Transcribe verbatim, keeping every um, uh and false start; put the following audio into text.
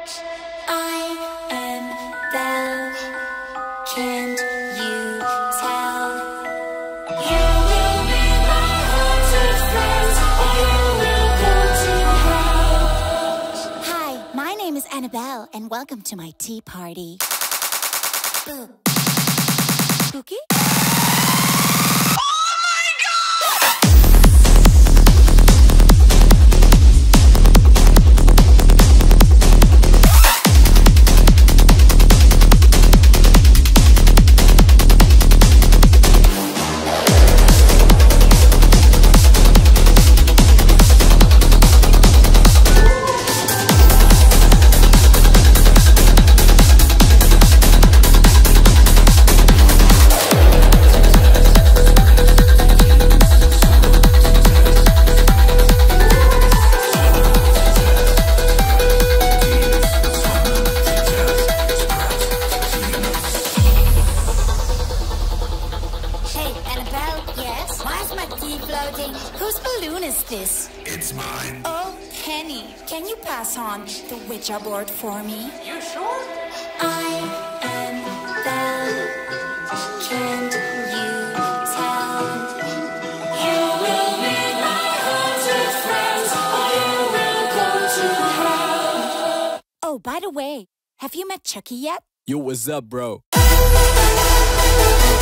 I am Belle. Can't you tell? You will be my haunted friends, or you will go to hell. Hi, my name is Annabelle, and welcome to my tea party. Boo. Spooky? Whose balloon is this? It's mine. Oh, Penny, can you pass on the Ouija board for me? You sure? I am Belle. Can't you tell? You will be my haunted friends, or you will go to hell. Oh, by the way, have you met Chucky yet? Yo, what's up, bro?